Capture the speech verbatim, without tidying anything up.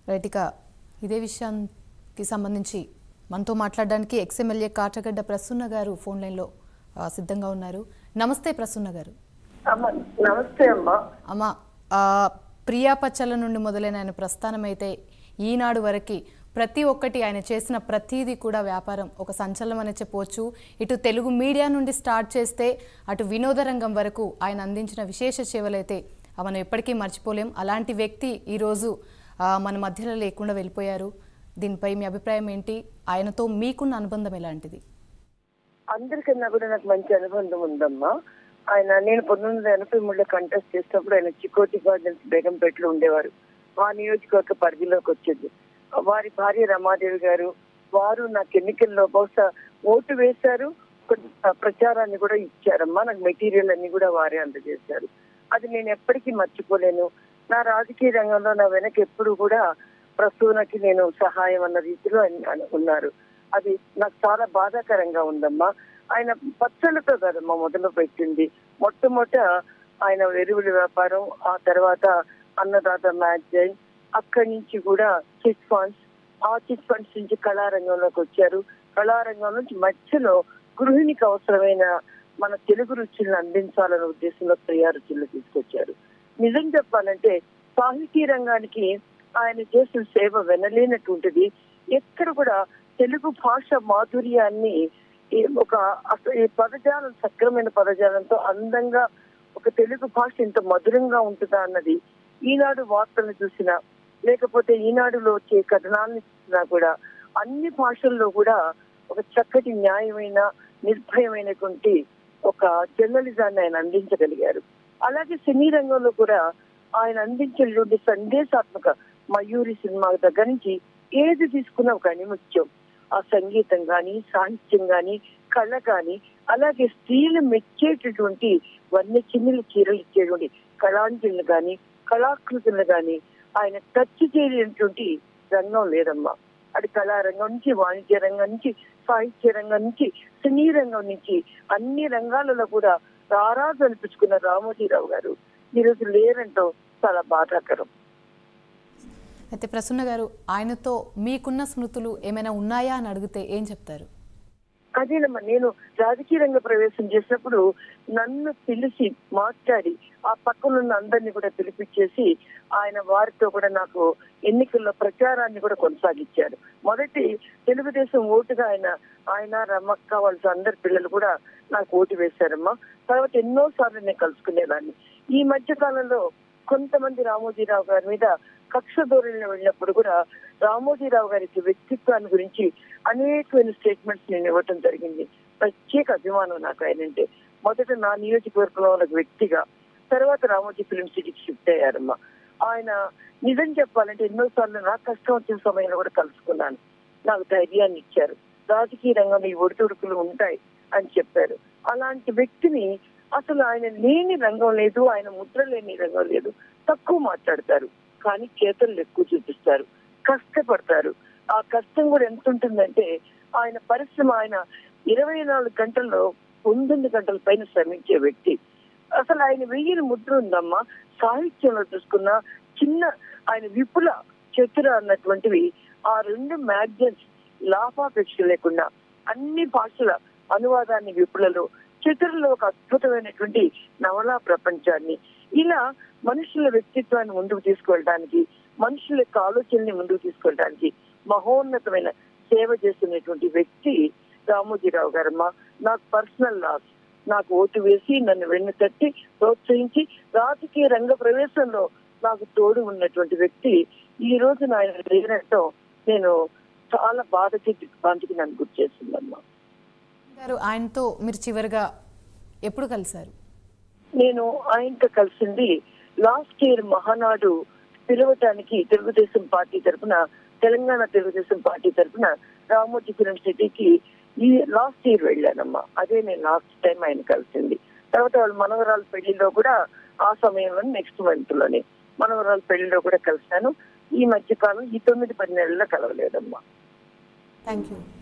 Right, ఇక ఇదే విషయానికి సంబంధించి మనతో మాట్లాడడానికి ఎక్స్ఎమ్మెల్యే కాటగడ్డ ప్రసన్న గారు ఫోన్ లైన్లో సిద్ధంగా ఉన్నారు. నమస్తే ప్రసన్న గారు. నమస్తే అమ్మా. అమ్మా, ప్రియా పచ్చల నుండి మొదలైన ఆయన ప్రస్థానం అయితే ఈనాడు వరకు ప్రతి ఒక్కటి ఆయన చేసిన ప్రతిదీ కూడా వ్యాపారం ఒక సంచలనం అని చెప్పవచ్చు. ఇటు తెలుగు మీడియా నుండి స్టార్ట్ చేస్తే అటు వినోద రంగం వరకు ఆయన అందించిన విశేష సేవలైతే మనం ఎప్పటికీ మర్చిపోలేం. అలాంటి వ్యక్తి ఈరోజు మన మధ్యలో లేకుండా వెళ్ళిపోయారు. దీనిపై మీ అభిప్రాయం ఏంటి? ఆయనతో మీకున్న అనుబంధం ఎలాంటిది? అందరికన్నా కూడా నాకు మంచి అనుబంధం ఉందమ్మా. ఆయన నేను పంతొమ్మిది వందల ఎనభై మూడులో కంటెస్ట్ చేసినప్పుడు ఆయన చికోటి గార్డెన్స్ బేగంపేటలో ఉండేవారు. మా నియోజకవర్గ పరిధిలోకి వచ్చేది. వారి భార్య రమాదేవి గారు, వారు నాకు ఎన్నికల్లో బహుశా ఓటు వేశారు, ప్రచారాన్ని కూడా ఇచ్చారమ్మా. నాకు మెటీరియల్ అన్ని కూడా వారే అందజేశారు. అది నేను ఎప్పటికీ మర్చిపోలేను. నా రాజకీయ రంగంలో నా వెనక ఎప్పుడు కూడా ప్రసూనకి నేను సహాయం అన్న రీతిలో ఉన్నారు. అది నాకు చాలా బాధాకరంగా ఉందమ్మా. ఆయన పచ్చళ్ళతో కదమ్మా మొదలు పెట్టింది. మొట్టమొదట ఆయన ఎరువుల వ్యాపారం, ఆ తర్వాత అన్నదాత మ్యాగజైన్, అక్కడి నుంచి కూడా చిట్ ఫండ్స్, ఆ చిట్ ఫండ్స్ నుంచి కళారంగంలోకి వచ్చారు. కళారంగం నుంచి మధ్యలో గృహిణికి అవసరమైన మన తెలుగు రుచులను అందించాలనే ఉద్దేశంలో ప్రియా రుచులు తీసుకొచ్చారు. నిజం చెప్పాలంటే సాహితీ రంగానికి ఆయన చేసిన సేవ వినలేనటువంటిది. ఎక్కడ కూడా తెలుగు భాష మాధుర్యాన్ని ఒక ఈ పదజాలం, సక్రమైన పదజాలంతో అందంగా ఒక తెలుగు భాష ఇంత మధురంగా ఉంటుందా అన్నది ఈనాడు వార్తలను చూసినా, లేకపోతే ఈనాడులో వచ్చే కథనాలను చూసినా కూడా అన్ని భాషల్లో కూడా ఒక చక్కటి న్యాయమైన నిర్భయమైనటువంటి ఒక జర్నలిజాన్ని ఆయన అందించగలిగారు. అలాగే సినీ రంగంలో కూడా ఆయన అందించేటువంటి సందేశాత్మక మయూరి సినిమా దగ్గర నుంచి ఏది తీసుకున్నా ఒక అనిముత్యం. ఆ సంగీతం గాని, సాహిత్యం గాని, కళ గాని, అలాగే స్త్రీలు మెచ్చేటటువంటి వన్య చిన్నులు చీరలు ఇచ్చేటువంటి కళాంజలు గాని, కళాకృతులు గాని ఆయన టచ్ చేయలేనటువంటి రంగం లేదమ్మా. అది కళారంగం నుంచి, వాణిజ్య రంగం నుంచి, సాహిత్య రంగం నుంచి, సినీ రంగం నుంచి అన్ని రంగాలలో కూడా రారాజు అనిపించుకున్న రామోజీరావు గారు ఈరోజు లేరంటో చాలా బాధాకరం. అయితే ప్రసన్న గారు, ఆయనతో మీకున్న స్మృతులు ఏమైనా ఉన్నాయా అని అడిగితే ఏం చెప్తారు? అదేనమ్మా, నేను రాజకీయ రంగ ప్రవేశం చేసినప్పుడు నన్ను పిలిచి మాట్లాడి ఆ పక్కనున్న అందరినీ కూడా పిలిపించేసి ఆయన వారితో కూడా నాకు ఎన్నికల్లో ప్రచారాన్ని కూడా కొనసాగించారు. మొదటి తెలుగుదేశం ఓటుగా ఆయన ఆయన రమక్క వాళ్ళ అందరి పిల్లలు కూడా నాకు ఓటు వేశారమ్మా. తర్వాత ఎన్నో సార్లు నేను కలుసుకునేదాన్ని. ఈ మధ్య కాలంలో కొంతమంది రామోజీరావు గారి మీద కక్ష ధోరణిలో వెళ్ళినప్పుడు కూడా రామోజీరావు గారికి వ్యక్తిత్వాన్ని గురించి అనేకమైన స్టేట్మెంట్స్ నేను ఇవ్వటం జరిగింది. ప్రత్యేక అభిమానం నాకు ఆయనంటే. మొదట నా నియోజకవర్గంలో ఉన్న వ్యక్తిగా, తర్వాత రామోజీ ఫిల్మ్ సిటీకి షిఫ్ట్ అయ్యారమ్మా. ఆయన నిజం చెప్పాలంటే ఎన్నోసార్లు నాకు కష్టం వచ్చిన సమయంలో కూడా కలుసుకున్నాను. నాకు ధైర్యాన్ని ఇచ్చారు. రాజకీయ రంగంలో ఈ ఒడిదుడుకులు ఉంటాయి అని చెప్పారు. అలాంటి వ్యక్తిని అసలు ఆయన లేని రంగం లేదు, ఆయన ముద్ర లేని రంగం లేదు. తక్కువ మాట్లాడతారు, కానీ చేతలు ఎక్కువ చూపిస్తారు, కష్టపడతారు. ఆ కష్టం కూడా ఎంత ఉంటుందంటే ఆయన పరిశ్రమ ఆయన ఇరవై నాలుగు గంటల్లో పంతొమ్మిది గంటల పైన శ్రమించే వ్యక్తి. అసలు ఆయన వెయ్యిన ముద్ర ఉందమ్మా. సాహిత్యంలో చూసుకున్న చిన్న ఆయన విపుల చతుర అన్నటువంటివి ఆ రెండు మ్యాగజైన్స్ లాభాపేక్ష లేకుండా అన్ని భాషల అనువాదాన్ని విపులలో, చతురలో ఒక అద్భుతమైనటువంటి నవలా ప్రపంచాన్ని, ఇలా మనుషుల వ్యక్తిత్వాన్ని ముందుకు తీసుకువెళ్ళడానికి, మనుషుల యొక్క ఆలోచనని ముందుకు తీసుకెళ్ళడానికి మహోన్నతమైన సేవ చేస్తున్నటువంటి వ్యక్తి రామోజీరావు గారమ్మ. నాకు పర్సనల్ లాస్. నాకు ఓటు వేసి నన్ను వెన్ను తట్టి ప్రోత్సహించి రాజకీయ రంగ ప్రవేశంలో నాకు తోడు ఉన్నటువంటి వ్యక్తి ఈ రోజు ఆయన లేనట్టో నేను చాలా బాధకి దిగ్భ్రాంతికి నన్ను గుర్తు చేస్తుందమ్మా. ఆయనతో మీరు చివరిగా ఎప్పుడు కలిశారు? నేను ఆయనతో కలిసింది లాస్ట్ ఇయర్ మహానాడు పిలవటానికి తెలుగుదేశం పార్టీ తరఫున, తెలంగాణ తెలుగుదేశం పార్టీ తరఫున రామోజీ ఫిల్మ్ సిటీకి ఈ లాస్ట్ ఇయర్ వెళ్ళానమ్మా. అదే నేను లాస్ట్ టైం ఆయన కలిసింది. తర్వాత వాళ్ళ మనవరాల పెళ్లిలో కూడా ఆ సమయంలో నెక్స్ట్ మంత్ లోనే మనవరాల పెళ్లిలో కూడా కలిశాను. ఈ మధ్య కాలం ఈ తొమ్మిది పది నెలల్లో కలవలేదమ్మా. Thank you.